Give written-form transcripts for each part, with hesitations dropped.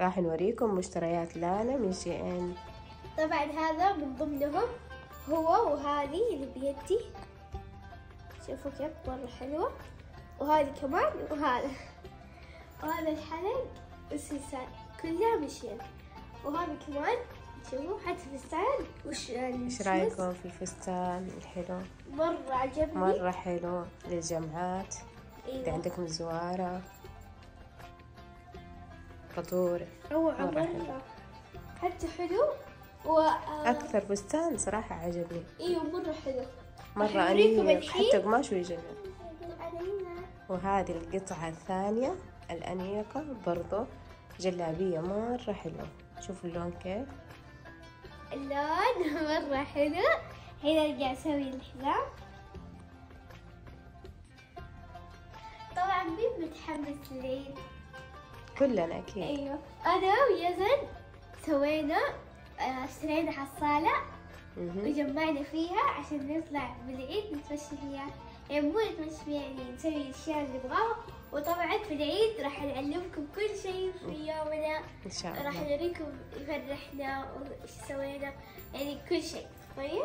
راح نوريكم مشتريات لانا من SHEIN. طبعا هذا من ضمنهم هو، وهذه اللي بيدي شوفوا كيف مرة حلوة، وهذه كمان، وهذا الحلق والسلسال كلها من SHEIN، وهذا كمان شوفوا حتى الفستان ايش رايكم في الفستان الحلو؟ مرة عجبني، مرة حلو للجمعات. أيوة. إذا عندكم زوارة فطور روعة مرة مرة حلو. حتى حلو أكثر فستان صراحة عجبني، ايوه مرة حلو، مرة أوريكم أنيق، الحين. حتى قماش ويجنن. وهذه القطعة الثانية الأنيقة برضو جلابية مرة حلوة. شوفوا اللون كيف، اللون مرة حلو. الحين ارجع اسوي الحزام. طبعا مين متحمس للعيد؟ كلنا أكيد. ايوه انا ويزن سوينا اشترينا حصالة وجمعنا فيها عشان نطلع بالعيد نتمشى فيها، يعني مو نتمشى فيها، يعني نسوي الاشياء اللي نبغاها. وطبعا في العيد راح نعلمكم كل شيء في يومنا إن شاء الله. راح نوريكم فرحنا وايش سوينا، يعني كل شيء. طيب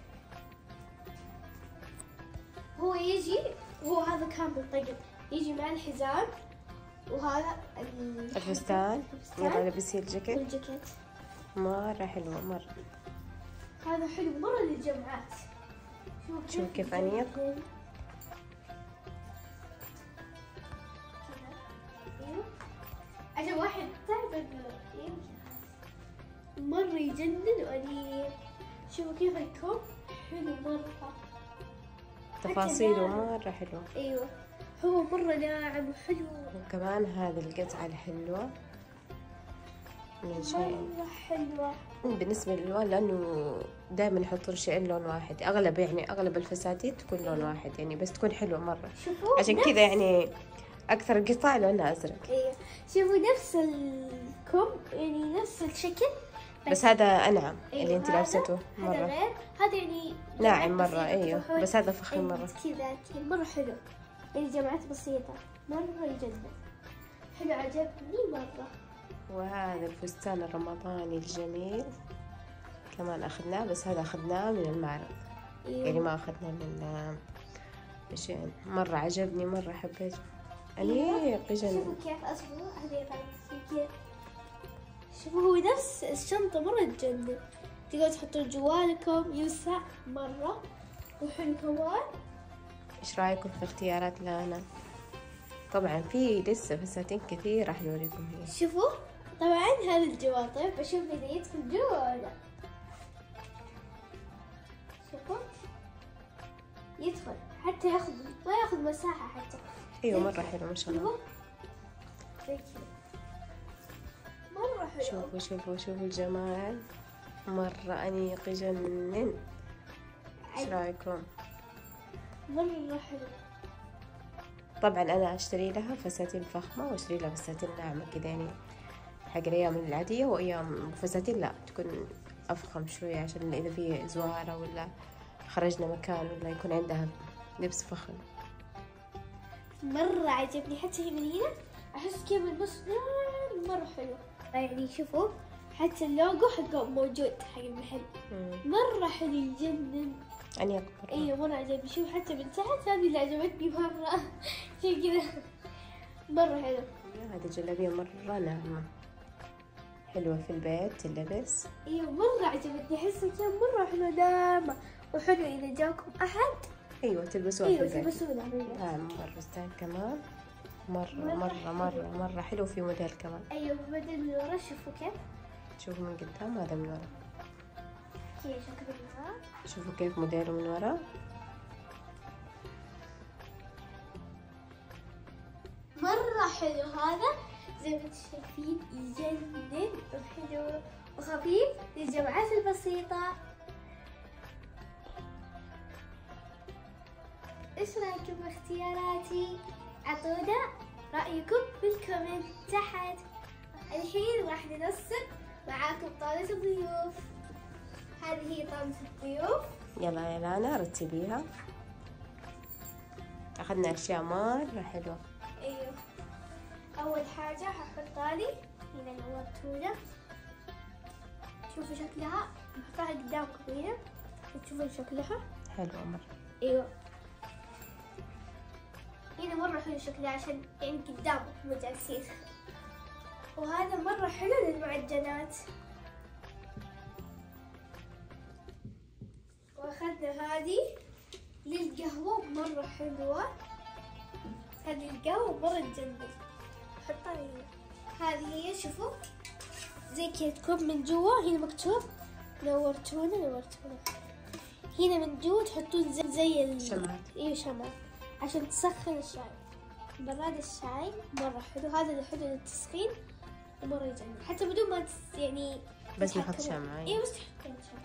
هو يجي، هو هذا كان بالطقم، يجي مع الحزام، وهذا الفستان. يلا لبسي الجاكيت. والجاكيت مرة حلوة مرة. هذا حلو مرة للجمعات. شوف كيف أنيق. ايوه عشان واحد تعب انه مرة يجنن وأنيق. شوفوا كيف الكم حلو مرة، تفاصيله مرة حلوة. ايوه هو مرة ناعم وحلو. وكمان هذه القطعة الحلوة من SHEIN. مرة حلوة. بالنسبة للألوان، لأنه دائما يحطون SHEIN لون واحد، أغلب الفساتين تكون لون واحد يعني، بس تكون حلوة مرة. شوفوا عشان كذا يعني أكثر القطع لونها أزرق. ايوه شوفوا نفس الكم، يعني نفس الشكل، بس هذا أنعم. أيوة اللي أنت هذا- لابسته هذا مرة غير، هذا يعني ناعم جمعات مرة. بسيطة أيوه تروحون. بس هذا فخم أيوة مرة. كذا مرة حلو، يعني جمعات بسيطة مرة يجنن، حلو عجبني مرة. وهذا الفستان الرمضاني الجميل كمان أخذناه، بس هذا أخذناه من المعرض. أيوة. يعني ما أخذنا من SHEIN. مرة عجبني، مرة حبيته، أنيق شوفوا جدا. كيف أصبروا هذه كيف، شوفوا هو نفس الشنطة مرة تجنن، تقدروا تحطون جوالكم، يوسع مرة وحلو كمان. إيش رأيكم في اختيارات لانا؟ طبعا في لسه فساتين كثير راح نوريكم هي. شوفوا طبعا هذا الجوال، طيب بشوف إذا يدخل جوا ولا لا. شوفوا يدخل، حتى ما ياخذ مساحة حتى. أيوة مرة حلو ما شاء الله. زي كذا مرة حلو. شوفوا الجمال، مرة أنيق يجنن. إيش رأيكم؟ مرة حلو. طبعا أنا أشتري لها فساتين فخمة وأشتري لها فساتين ناعمة كذا، يعني حق الأيام العادية، وأيام فساتين لا تكون أفخم شوية، عشان إذا في زوارة ولا خرجنا مكان ولا يكون عندها لبس فخم. مرة عجبني، حتى هي من هنا أحس كيف النص مرة حلو. يعني شوفوا حتى اللوجو حقه موجود حق المحل، مرة حلو يجنن. أنيق مرة. ايوه مرة عجبني. شوف حتى من تحت هذه اللي عجبتني مرة شي كذا مرة حلو. هذه جلابية مرة ناعمة حلوة في البيت تلبس. ايوه مرة عجبتني، احسها كذا مرة حلوة ناعمة وحلو إذا جاكم أحد. أيوة تلبسوها ايوه في البيت. تلبسونها في البيت. نعم الفستان كمان مرة حلو، في موديل كمان. ايوه بدل من ورا شوفوا كيف، شوفوا من قدام هذا من ورا، كذا شكله من ورا. شوفوا كيف موديله من ورا. مرة حلو هذا، زي ما انتم شايفين يجنن وحلو وخفيف للجمعات البسيطة. ايش رايكم باختياراتي؟ اعطونا رأيكم بالكومنت تحت. الحين راح ننسق معاكم طاولة الضيوف. هذه هي طاولة الضيوف. يلا يا لانا رتبيها. أخذنا أشياء مرة حلوة. ايوه اول حاجة هحط لي هنا نورتونا، شوفوا شكلها، بحطها قدامكم هنا تشوفون شكلها حلوة مرة. ايوه هنا مرة حلو شكلها عشان يعني قدامكم مو جالسين. وهذا مرة حلو للمعجنات. واخذنا هذه للقهوة مرة حلوة، هذه القهوة مرة تجنن. حطها هنا، هذه هي شوفوا زي كذا تكون من جوا، هنا مكتوب نورتونا نورتونا. هنا من جوا تحطون زي شمعات. ايوه شمعات عشان تسخن الشاي. براد الشاي مرة حلو، هذا اللي حلو للتسخين ومرة يجنن حتى بدون ما يعني بس نحط شمعة. ايوه بس تحطين شمعة.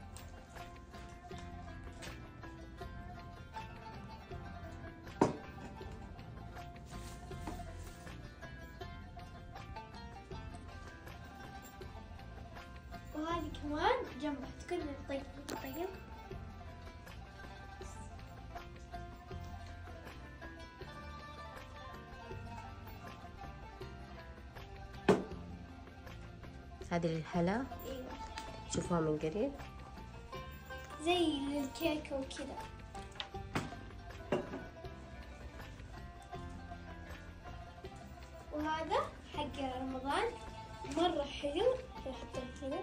وهذه كمان جنبها تكون طيب. هذه للحلا. ايوه شوفوها من قريب زي الكيكة وكذا. وهذا حق رمضان مرة حلو، نحطه هنا.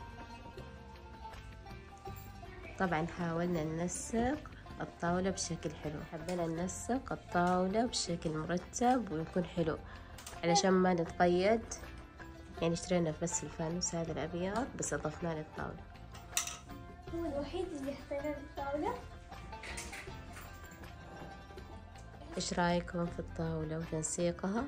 طبعا حاولنا ننسق الطاولة بشكل حلو، حبينا ننسق الطاولة بشكل مرتب ويكون حلو علشان ما نتقيد. يعني اشترينا بس الفانوس هذا الأبيض بس أضفناه للطاولة. هو الوحيد اللي حطيناه بالطاولة. ايش رايكم في الطاولة وتنسيقها؟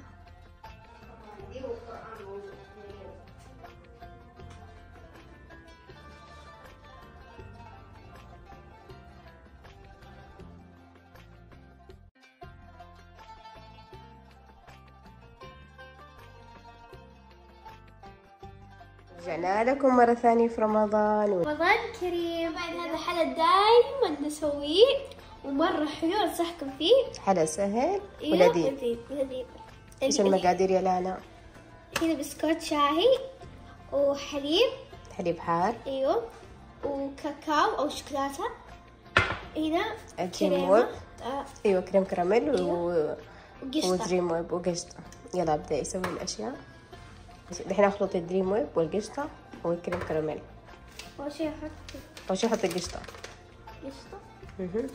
رجعنا لكم مرة ثانية في رمضان رمضان كريم. بعد هذا حلا دايما نسويه ومرة حلو، أنصحكم فيه. حلا سهل أيوة ولذيذ. لذيذ. ايش المقادير يا لانا؟ هنا بسكوت شاهي وحليب، حليب حار، ايوه، وكاكاو او شوكولاتة. هنا دريم ويب. آه. ايوه كريم كراميل وقشطة ودريم ويب وقشطة. يلا ابدأ يسوي الاشياء. دحين اخلط الدريم ويب والقشطة والكريم كراميل. أول شي أحط اول شي احط القشطة. قشطة.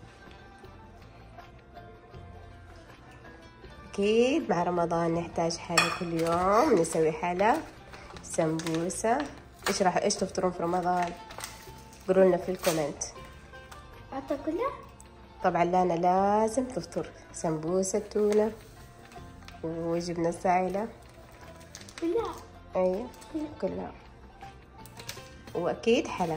اكيد مع رمضان نحتاج حلا كل يوم، نسوي حلا، سمبوسة. ايش تفطرون في رمضان؟ قولوا لنا في الكومنت. أحطها كلها؟ طبعا لانا لازم تفطر سمبوسة تونة وجبنة سائلة. كلها؟ ايوه كلها. واكيد حلا.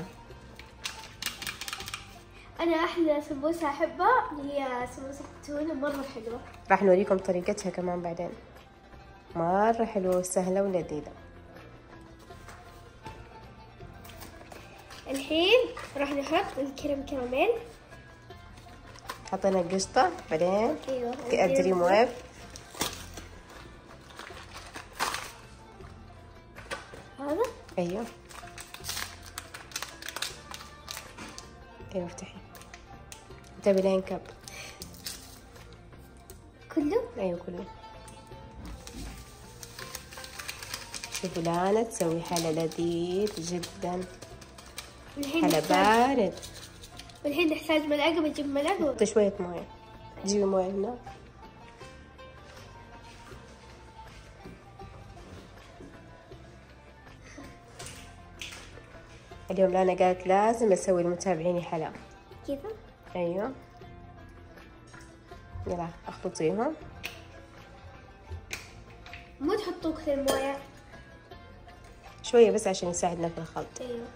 أنا أحلى سمبوسة أحبها هي سمبوسة التونة، مرة حلوة. راح نوريكم طريقتها كمان بعدين. مرة حلوة وسهلة ولذيذة. الحين راح نحط الكريم كراميل. حطينا القشطة بعدين ايوه الدريم ويب. هذا ايوه افتحي. تبي لين كب؟ كله؟ ايوه كله. شوفوا لانا تسوي حلا لذيذ جدا. حلا بارد. والحين نحتاج ملعقة، بنجيب ملعقة. حطي شوية موية. جيبي موية هنا. اليوم لانا قالت لازم اسوي لمتابعيني حلا. كذا؟ ايوه. يلا اخلطيهم. مو تحطوا كثير موية، شوية بس عشان يساعدنا في الخلط. ايوه.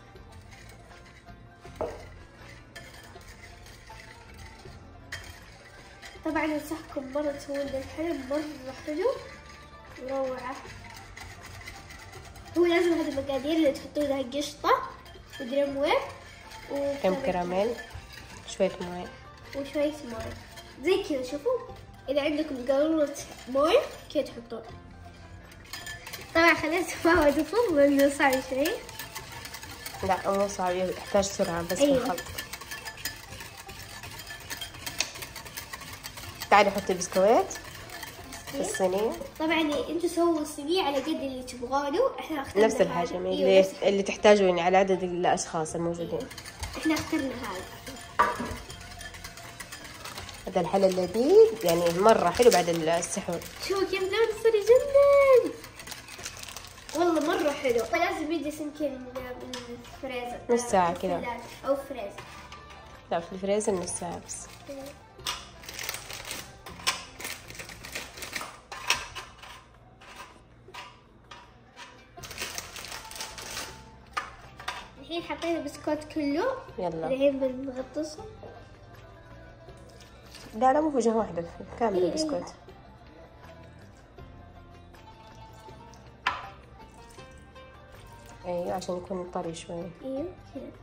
طبعا انصحكم مرة تسوون الحلو، مرة حلو وروعة. هو لازم هذه المقادير اللي تحطوا لها قشطة ودريم ويب كم كراميل، شوية موية وشوية موية زي كذا. شوفوا إذا عندكم قارورة موية كذا تحطون. طبعا خليته ما هو دفن لأنه صعب شوي. لا مو صعب، يحتاج سرعة بس في أيوة. الخلط. تعالي حطي بسكويت في الصينية. طبعا انتوا سووا الصينية على قد اللي تبغونه، احنا اخترنا نفس الحاجة هذا. اللي, أيوة نفس اللي تحتاجه يعني على عدد الأشخاص الموجودين. احنا اخترنا هذا. هذا الحلا اللذيذ يعني مرة حلو بعد السحور. شوفوا كيف لون صار يجنن، والله مرة حلو. لازم يجلس يمكن بالفريزر نص ساعة كذا أو فريزر. لا في الفريزر نص ساعة بس. الحين حطينا البسكوت كله، يلا الحين بنغطسه. لا مو وجهة واحدة كامل إيه البسكوت. ايوه عشان يكون طري شوي. ايوه كذا.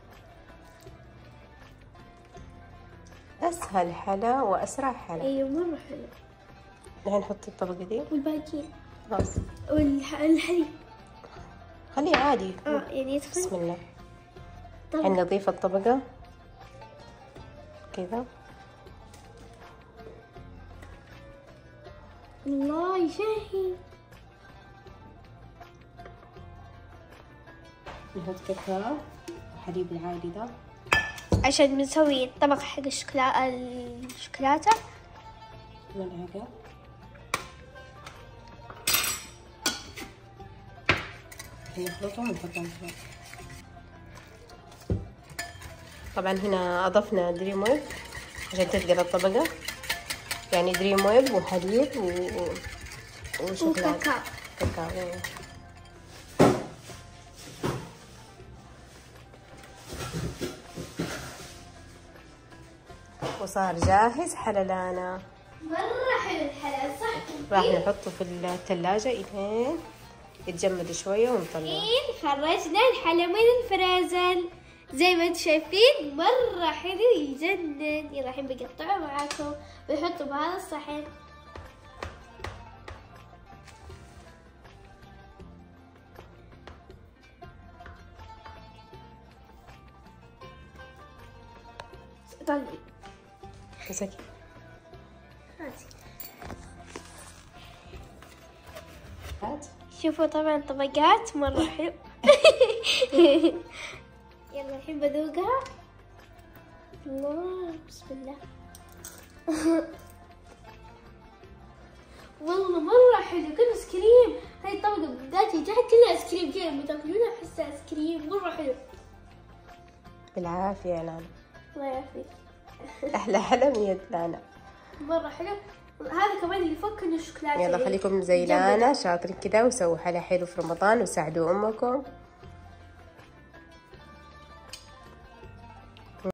اسهل حلا واسرع حلا. ايوه مرة حلو. الحين نحط الطبقة دي والباقيين خلاص. والحليب خليه عادي. يعني يدخل. بسم الله. طبعا الحين نضيف الطبقة كذا. الله يشهي. نحط كاكاو الحليب العادي ده عشان بنسوي الطبق حق الشوكولاتة. ملعقة. نخلطهم ونحطهم فيه. طبعا هنا أضفنا دريم ويب عشان تثقل الطبقة، يعني دريم ويب وحليب وشوكولاتة. كاكاو. وصار جاهز حللانا. مرة حلو الحلا صح. راح نحطه في الثلاجة إلين يتجمد شوية ونطلعه. الحين خرجنا الحلا من الفريزر زي ما انتم شايفين، مرة حلو يجنن. يلا الحين بقطعه معاكم بنحطه بهذا الصحن. طلعي مسكي. هات. شوفوا طبعا طبقات مرة حلو. يلا الحين بذوقها. الله بسم الله. والله مرة حلو كل ايس كريم. هاي الطبقة بالذات جاها كلها ايس كريم كذا بتاكلونها احسها ايس كريم مرة حلو. بالعافية يا لانا. الله يعافيك. أحلى حلا من يد لانا. مرة حلو. هذا كمان اللي يفك انه الشوكولاتة. يلا خليكم زي لانا شاطرين كذا وسووا حلا حلو في رمضان وساعدوا أمكم.